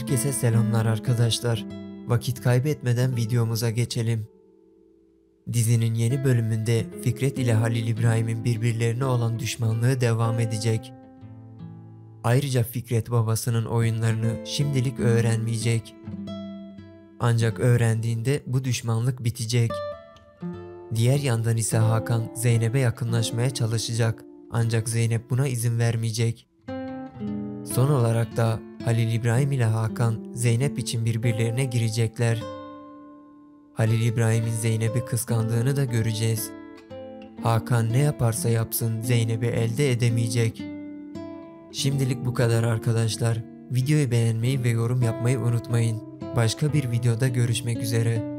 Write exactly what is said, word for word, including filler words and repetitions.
Herkese selamlar arkadaşlar. Vakit kaybetmeden videomuza geçelim. Dizinin yeni bölümünde Fikret ile Halil İbrahim'in birbirlerine olan düşmanlığı devam edecek. Ayrıca Fikret babasının oyunlarını şimdilik öğrenmeyecek. Ancak öğrendiğinde bu düşmanlık bitecek. Diğer yandan ise Hakan Zeynep'e yakınlaşmaya çalışacak. Ancak Zeynep buna izin vermeyecek. Son olarak da Halil İbrahim ile Hakan Zeynep için birbirlerine girecekler. Halil İbrahim'in Zeynep'i kıskandığını da göreceğiz. Hakan ne yaparsa yapsın Zeynep'i elde edemeyecek. Şimdilik bu kadar arkadaşlar. Videoyu beğenmeyi ve yorum yapmayı unutmayın. Başka bir videoda görüşmek üzere.